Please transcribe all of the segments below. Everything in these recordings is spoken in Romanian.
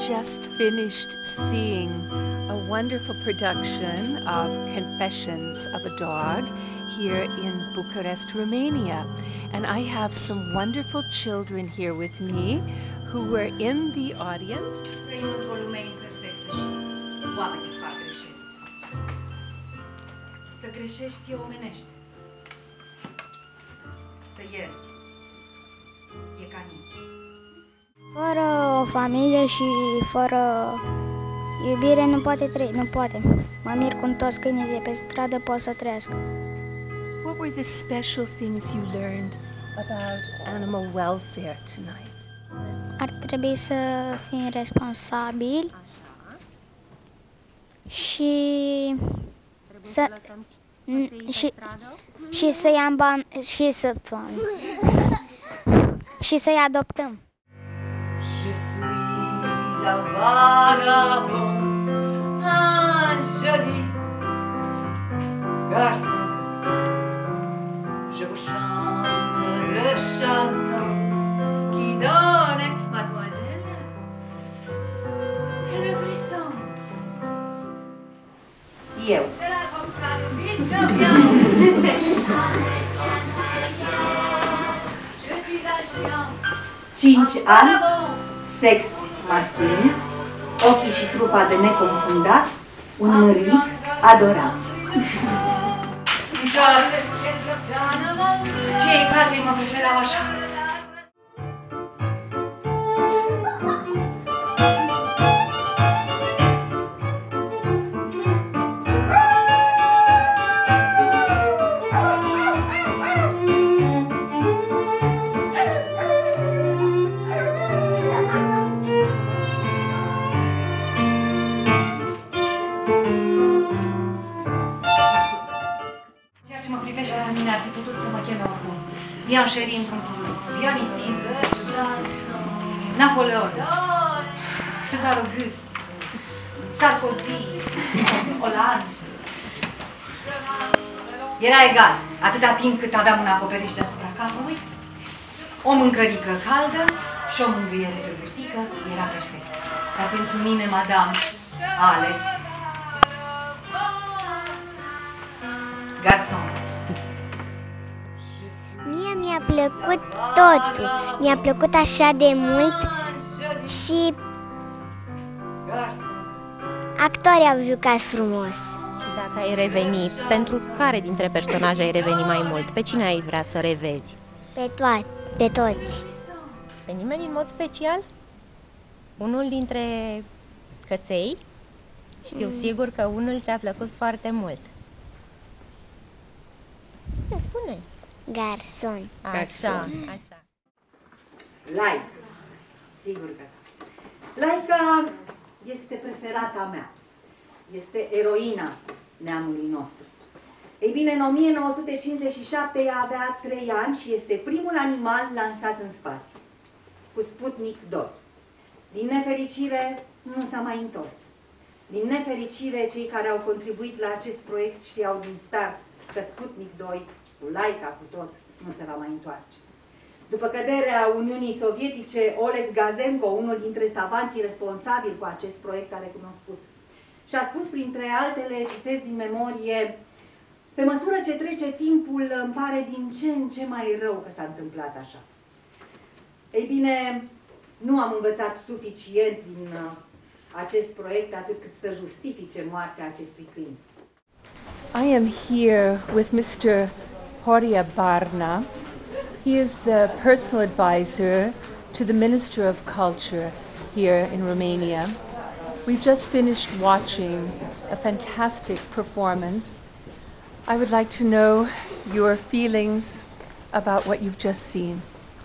just finished seeing a wonderful production of Confessions of a Dog here in Bucharest, Romania. And I have some wonderful children here with me who were in the audience. Să greșești e omenește. Să ierți. E ca nimeni. Fără o familie și fără iubire nu poate trăi, nu poate. Mă mir cum toți câinii de pe stradă pot să trăiască. What were the special things you learned about animal welfare tonight? Ar trebui să fim responsabili și să și să ia bani și să și să-i adoptăm. Je suis un vagabond, un joli garçon. Je vous chante de chansons qui donnent, mademoiselle, le frisson. Eu. 5 ani, sex masculin, ochii și trupa de neconfundat, un mărlic adorat. Cei casei mă preferau așa. Ian Sherry într-un Dionysie, Napoleon, Cezar August, Sarkozy, Hollande. Era egal, atâta timp cât aveam un acoperiș deasupra capului, o mâncărică caldă și o mângâiere pe burtică era perfect. Dar pentru mine, madame, a ales garçon. Mie mi-a plăcut totul, mi-a plăcut așa de mult și actorii au jucat frumos. Și dacă ai reveni, pentru care dintre personaje ai reveni mai mult? Pe cine ai vrea să revezi? Pe toți. Pe nimeni în mod special? Unul dintre căței? Știu sigur că unul ți-a plăcut foarte mult. Spune-i. Garson. Așa. Laica. Sigur că da. Laica este preferata mea. Este eroina neamului nostru. Ei bine, în 1957 ea avea 3 ani și este primul animal lansat în spațiu, cu Sputnik 2. Din nefericire, nu s-a mai întors. Din nefericire, cei care au contribuit la acest proiect știau din start că Sputnik 2, cu Laica cu tot, nu se va mai întoarce. După căderea Uniunii Sovietice, Oleg Gazenko, unul dintre savanții responsabili cu acest proiect, a recunoscut. Și a spus, printre altele, citesc din memorie: pe măsură ce trece timpul, îmi pare din ce în ce mai rău că s-a întâmplat așa. Ei bine, nu am învățat suficient din acest proiect atât cât să justifice moartea acestui câine. I am here with Mr. Horia Barna. He is the personal advisor to the Minister of Culture here in Romania. We've just finished watching a fantastic performance. I would like to know your feelings about what you've just seen.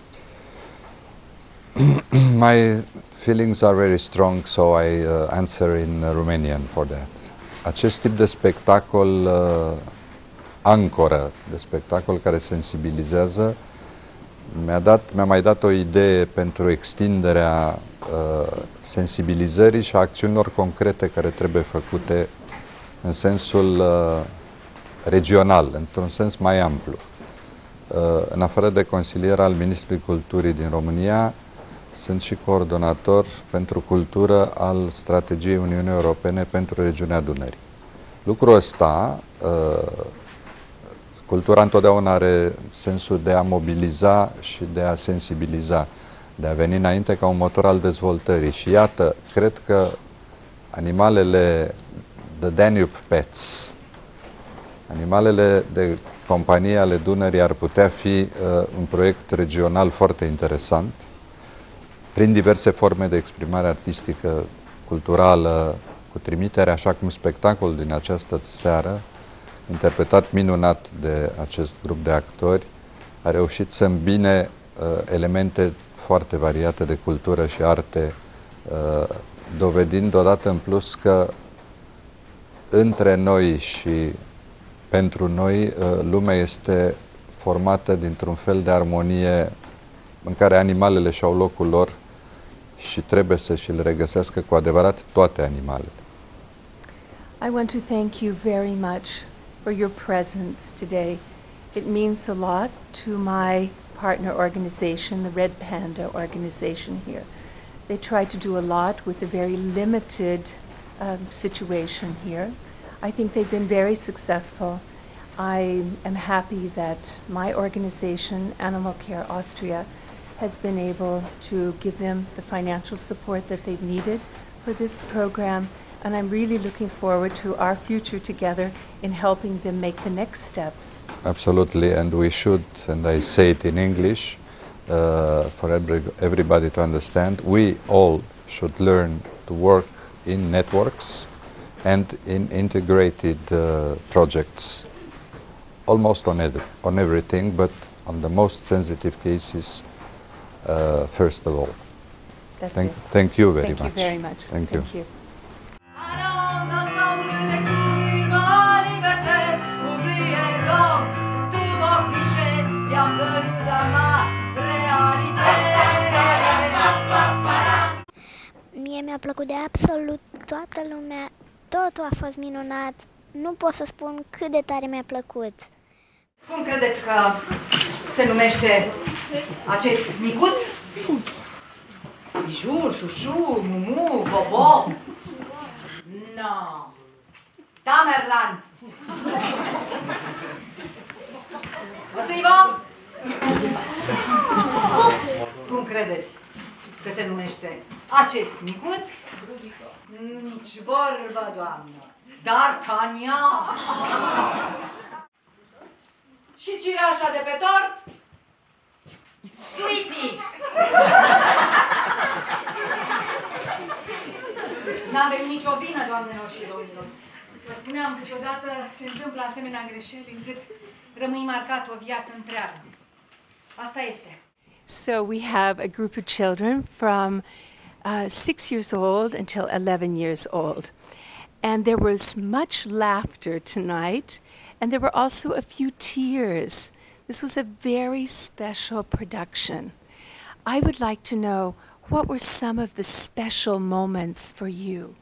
My feelings are very strong, so I answer in Romanian for that. Acest tip de spectacol ancoră, de spectacol care sensibilizează, mi-a mai dat o idee pentru extinderea sensibilizării și a acțiunilor concrete care trebuie făcute în sensul regional, într-un sens mai amplu. În afară de consilier al Ministrului Culturii din România, sunt și coordonator pentru cultură al strategiei Uniunii Europene pentru regiunea Dunării. Lucrul ăsta, cultura întotdeauna are sensul de a mobiliza și de a sensibiliza, de a veni înainte ca un motor al dezvoltării. Și iată, cred că animalele The Danube Pets, animalele de companie ale Dunării ar putea fi un proiect regional foarte interesant, prin diverse forme de exprimare artistică, culturală, cu trimitere, așa cum spectacolul din această seară, interpretat minunat de acest grup de actori, a reușit să îmbine elemente foarte variate de cultură și arte, dovedind odată în plus că între noi și pentru noi lumea este formată dintr-un fel de armonie în care animalele și-au locul lor și trebuie să și-l regăsească cu adevărat toate animalele. I want to thank you very much for your presence today. It means a lot to my partner organization, the Red Panda organization here. They try to do a lot with a very limited situation here. I think they've been very successful. I am happy that my organization, Animal Care Austria, has been able to give them the financial support that they've needed for this program, and I'm really looking forward to our future together in helping them make the next steps. Absolutely, and we should, and I say it in English, for everybody to understand, we all should learn to work in networks and in integrated projects, almost on everything, but on the most sensitive cases, first of all. That's Thank it. you very Thank much. you very much. Thank you. Thank you. Mie mi-a plăcut de absolut toată lumea, totul a fost minunat, nu pot să spun cât de tare mi-a plăcut. Cum credeți că se numește acest micuț? Biju, șușu, mumu, bobo? No. Tamerlan. Văsuivo? Cum credeți că se numește acest micuț? Nici vorbă, doamnă. D'Artagnan. Și cireașa de pe tort? Sweetie! N-avem nicio vină, doamnelor și domnilor. Vă spuneam, câteodată se întâmplă asemenea greșeli încât rămâi marcat o viață întreagă. Asta este. So we have a group of children from 6 years old until 11 years old. And there was much laughter tonight, and there were also a few tears. This was a very special production. I would like to know, what were some of the special moments for you?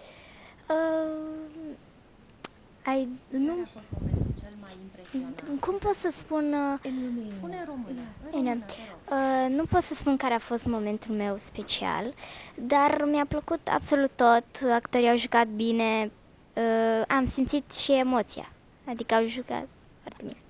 Cum pot să spun? Spune în română. Nu pot să spun care a fost momentul meu special, dar mi-a plăcut absolut tot. Actorii au jucat bine, am simțit și emoția, adică au jucat foarte bine.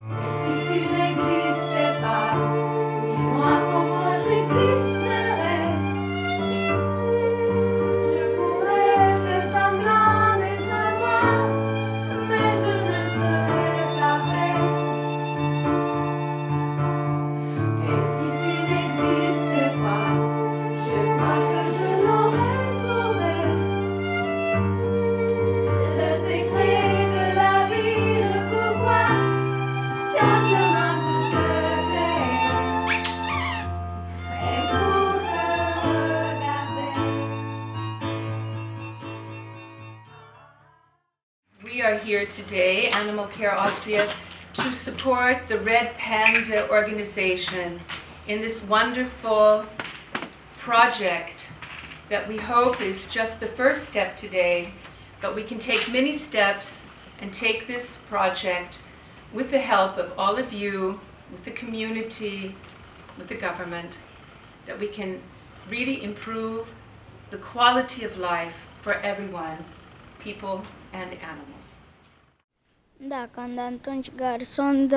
We are here today, Animal Care Austria, to support the Red Panda organization in this wonderful project that we hope is just the first step today, but we can take many steps and take this project with the help of all of you, with the community, with the government, that we can really improve the quality of life for everyone, people and animals. Da, când atunci Garsond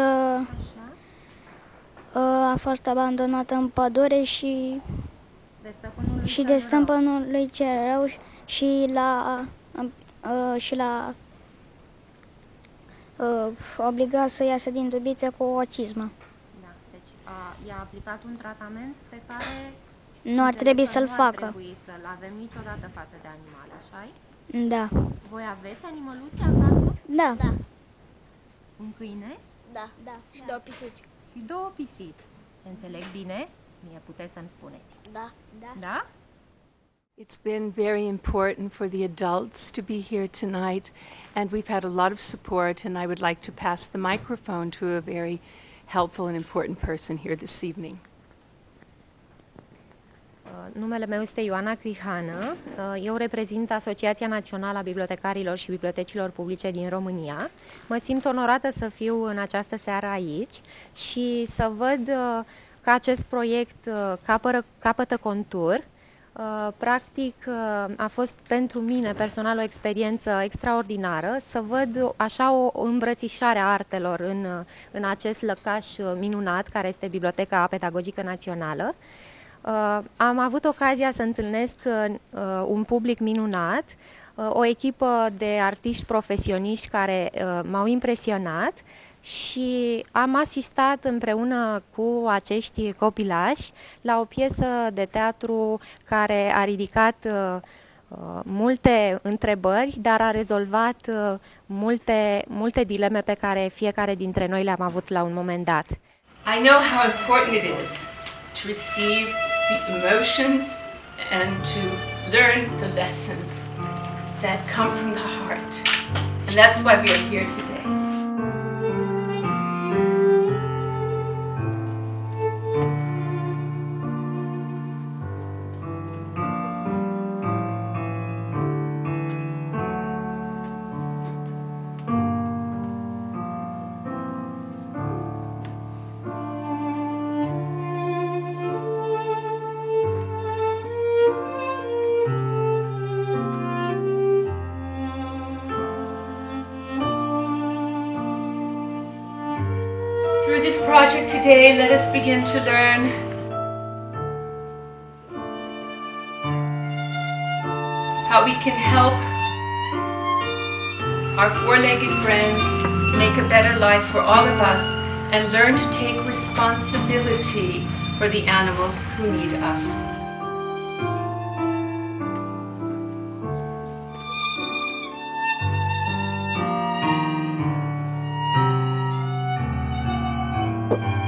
a fost abandonată în pădure și de stăpânul lui cel rău și l-a obligat să iasă din dubițe cu o cizmă. Da, deci i-a aplicat un tratament pe care Nu ar trebui să-l facă. Nu ar trebui să-l avem niciodată față de animale, așa-i? Da. Voi aveți animăluți acasă? Da. Un câine? Da. Și două pisici. Și două pisici. Se înțeleg bine? Mie puteți să-mi spuneți. Da. Da? It's been very important for the adults to be here tonight, and we've had a lot of support, and I would like to pass the microphone to a very helpful and important person here this evening. Numele meu este Ioana Crihană. Eu reprezint Asociația Națională a Bibliotecarilor și Bibliotecilor Publice din România. Mă simt onorată să fiu în această seară aici și să văd că acest proiect capătă contur. Practic, a fost pentru mine personal o experiență extraordinară să văd așa o îmbrățișare a artelor în acest lăcaș minunat care este Biblioteca Pedagogică Națională. Am avut ocazia să întâlnesc un public minunat, o echipă de artiști profesioniști care m-au impresionat și am asistat împreună cu acești copilași la o piesă de teatru care a ridicat multe întrebări, dar a rezolvat multe dileme pe care fiecare dintre noi le-am avut la un moment dat. I know how important it is to receive the emotions and to learn the lessons that come from the heart. And that's why we are here today. Through this project today, let us begin to learn how we can help our four-legged friends make a better life for all of us and learn to take responsibility for the animals who need us. Thank you.